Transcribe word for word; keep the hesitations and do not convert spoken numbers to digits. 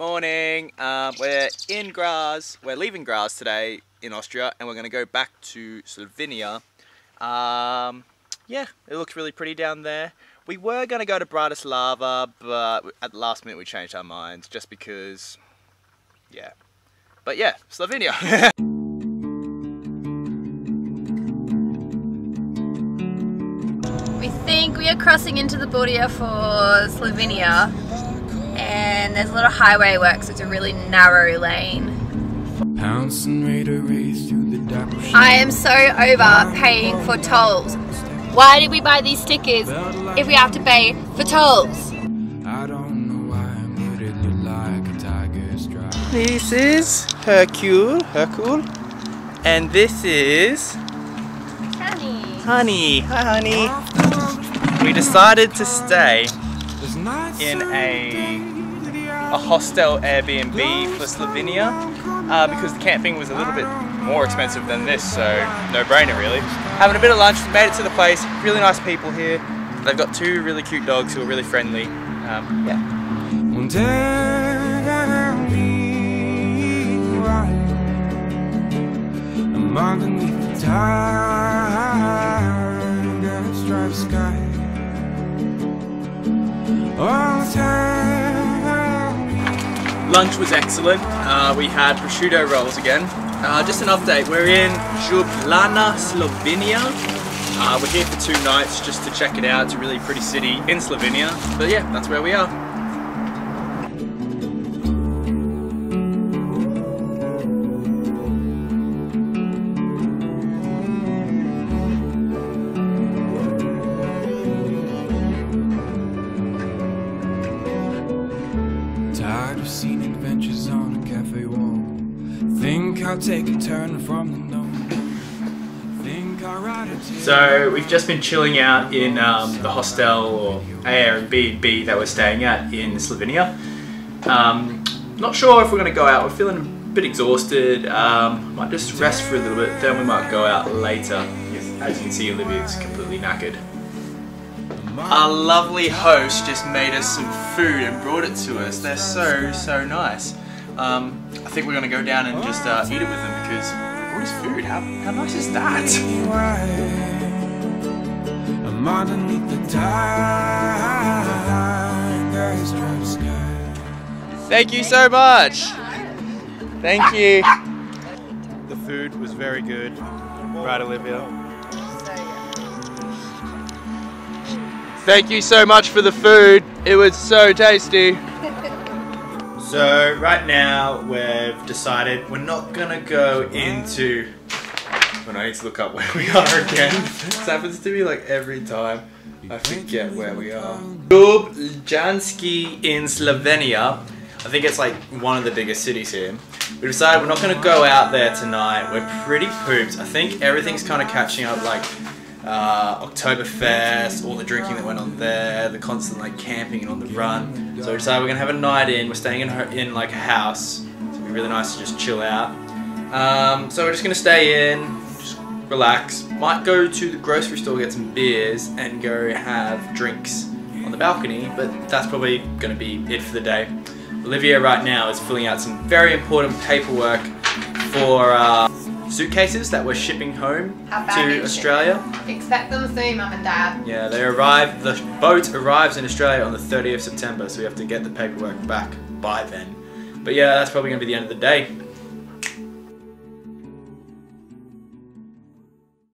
Morning. Um, we're in Graz. We're leaving Graz today in Austria, and we're going to go back to Slovenia. Um, yeah, it looks really pretty down there. We were going to go to Bratislava, but at the last minute we changed our minds just because, yeah. But yeah, Slovenia. We think we are crossing into the border for Slovenia, and there's a lot of highway work, so it's a really narrow lane. I am so over paying for tolls. Why did we buy these stickers if we have to pay for tolls? This is Hercule, Hercule, and this is Honey. Honey. Hi, Honey. We decided to stay in a a hostel Airbnb for Slovenia uh, because the camping was a little bit more expensive than this, so no brainer really. Having a bit of lunch, made it to the place. Really nice people here. They've got two really cute dogs who are really friendly. Um, yeah. Lunch was excellent. Uh, we had prosciutto rolls again. Uh, just an update, we're in LJUBLJANA, Slovenia. Uh, we're here for two nights just to check it out. It's a really pretty city in Slovenia. But yeah, that's where we are. Tired of seeing adventures on a cafe wall. Think I'll take a turn from the known. Think I'll ride a So we've just been chilling out in um, the hostel or Airbnb that we're staying at in Slovenia. Um, not sure if we're going to go out. We're feeling a bit exhausted. Um, might just rest for a little bit, then we might go out later. As you can see, Olivia's completely knackered. Our lovely host just made us some food and brought it to us. They're so, so nice. Um, I think we're going to go down and just uh, eat it with them because we brought us food. How, how nice is that? Thank you so much. Thank you. The food was very good. Right, Olivia? Thank you so much for the food. It was so tasty. So right now we've decided we're not gonna go into. Well, I need to look up where we are again. This happens to me like every time. I forget where we are. LJUBLJANA in Slovenia. I think it's like one of the biggest cities here. We decided we're not gonna go out there tonight. We're pretty pooped. I think everything's kind of catching up, like Uh, Oktoberfest, all the drinking that went on there, the constant like camping and on the run. So we decided we're gonna have a night in. We're staying in her, in like a house. So it'll be really nice to just chill out. Um, so we're just gonna stay in, just relax. Might go to the grocery store, get some beers, and go have drinks on the balcony. But that's probably gonna be it for the day. Olivia right now is filling out some very important paperwork for Uh, suitcases that we're shipping home to Australia. Expect them soon, Mum and Dad. Yeah, they arrive. The boat arrives in Australia on the thirtieth of September, so we have to get the paperwork back by then. But yeah, that's probably going to be the end of the day.